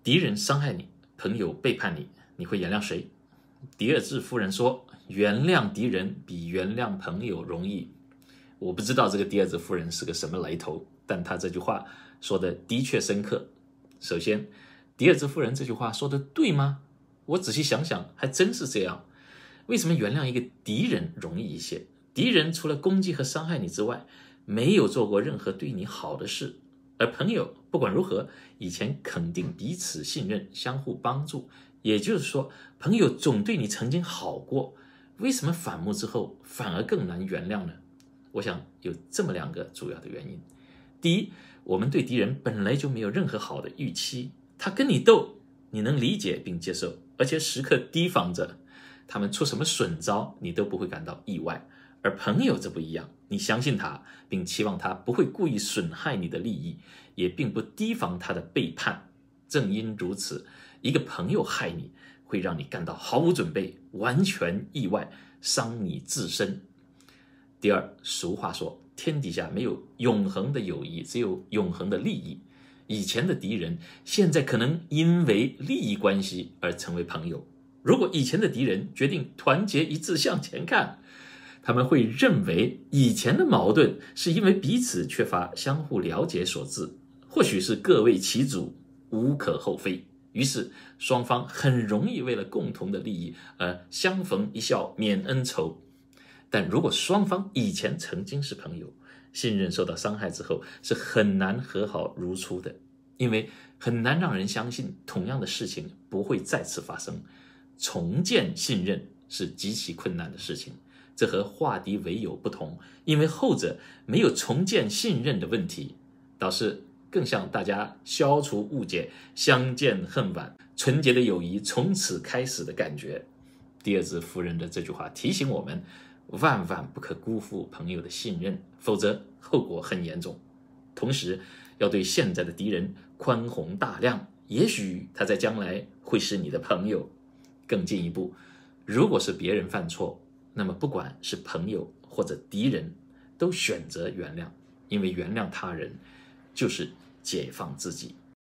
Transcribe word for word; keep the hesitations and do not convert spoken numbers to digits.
敌人伤害你，朋友背叛你，你会原谅谁？迪尔兹夫人说，原谅敌人比原谅朋友容易。我不知道这个迪尔兹夫人是个什么来头，但她这句话说的的确深刻。首先，迪尔兹夫人这句话说的对吗？我仔细想想，还真是这样。为什么原谅一个敌人容易一些？敌人除了攻击和伤害你之外，没有做过任何对你好的事，而朋友不管如何，以前肯定彼此信任，相互帮助。也就是说，朋友总对你曾经好过，为什么反目之后反而更难原谅呢？我想有这么两个主要的原因。第一，我们对敌人本来就没有任何好的预期，他跟你斗，你能理解并接受，而且时刻提防着，他们出什么损招，你都不会感到意外。而朋友则不一样，你相信他，并期望他不会故意损害你的利益，也并不提防他的背叛。正因如此，一个朋友害你，会让你感到毫无准备，完全意外，伤你自身。第二，俗话说，天底下没有永恒的友谊，只有永恒的利益。以前的敌人，现在可能因为利益关系而成为朋友。如果以前的敌人决定团结一致向前看，他们会认为以前的矛盾是因为彼此缺乏相互了解所致，或许是各为其主，无可厚非。于是双方很容易为了共同的利益而相逢一笑泯恩仇。但如果双方以前曾经是朋友，信任受到伤害之后是很难和好如初的，因为很难让人相信同样的事情不会再次发生。重建信任是极其困难的事情，这和化敌为友不同，因为后者没有重建信任的问题，倒是更像大家消除误解，相见恨晚，纯洁的友谊从此开始的感觉。第二次夫人的这句话提醒我们，万万不可辜负朋友的信任，否则后果很严重。同时要对现在的敌人宽宏大量，也许他在将来会是你的朋友。更进一步，如果是别人犯错，那么不管是朋友或者敌人，都选择原谅，因为原谅他人就是解放自己。